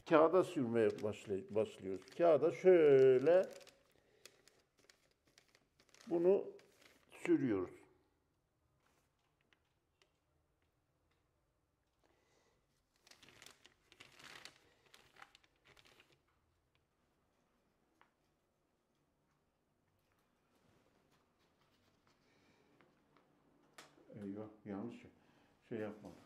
kağıda sürmeye başlıyoruz. Kağıda şöyle bunu sürüyoruz. Yok, yanlış şey yapmadım.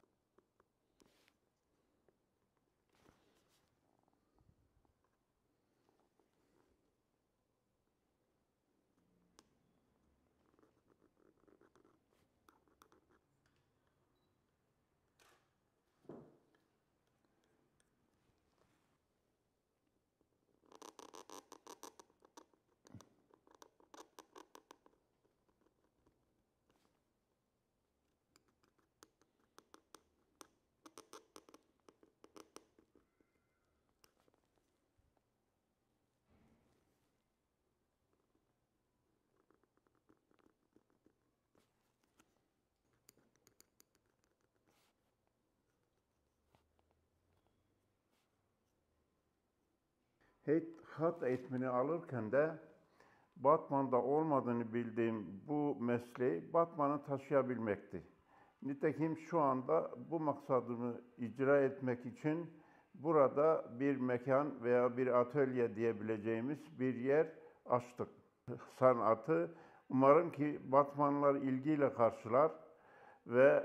Hat eğitimini alırken de Batman'da olmadığını bildiğim bu mesleği Batman'a taşıyabilmekti. Nitekim şu anda bu maksadımı icra etmek için burada bir mekan veya bir atölye diyebileceğimiz bir yer açtık. Sanatı umarım ki Batmanlılar ilgiyle karşılar ve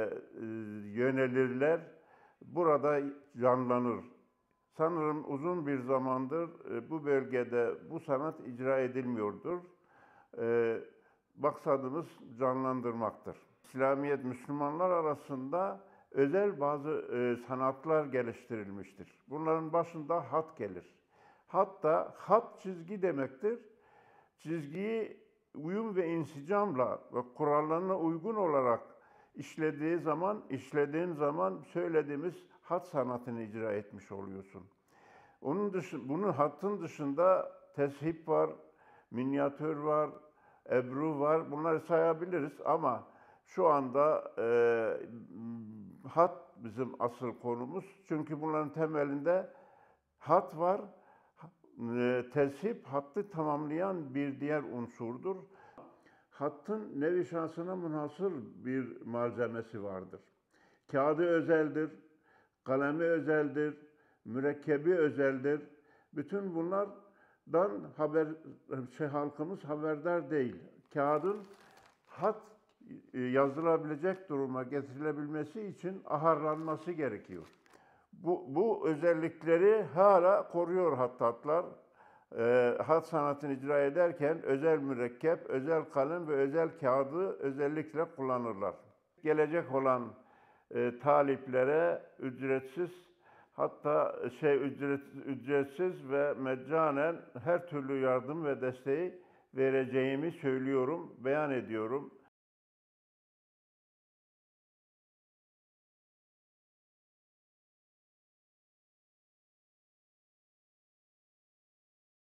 yönelirler. Burada canlanır. Sanırım uzun bir zamandır bu bölgede bu sanat icra edilmiyordur. Maksadımız canlandırmaktır. İslamiyet Müslümanlar arasında özel bazı sanatlar geliştirilmiştir. Bunların başında hat gelir. Hatta hat çizgi demektir. Çizgiyi uyum ve insicamla ve kurallarına uygun olarak işlediğin zaman söylediğimiz hat sanatını icra etmiş oluyorsun. Bunun hattın dışında teship var, minyatür var, ebru var. Bunları sayabiliriz ama şu anda hat bizim asıl konumuz. Çünkü bunların temelinde hat var. Teship hattı tamamlayan bir diğer unsurdur. Hattın nevi şahsına münhasır bir malzemesi vardır. Kağıdı özeldir, kalemi özeldir, mürekkebi özeldir. Bütün bunlardan halkımız haberdar değil. Kağıdın hat yazılabilecek duruma getirilebilmesi için aharlanması gerekiyor. Bu özellikleri hala koruyor hattatlar. Hat sanatını icra ederken özel mürekkep, özel kalem ve özel kağıdı özellikle kullanırlar. Gelecek olan taliplere ücretsiz, hatta ücretsiz ve meccanen her türlü yardım ve desteği vereceğimi söylüyorum, beyan ediyorum.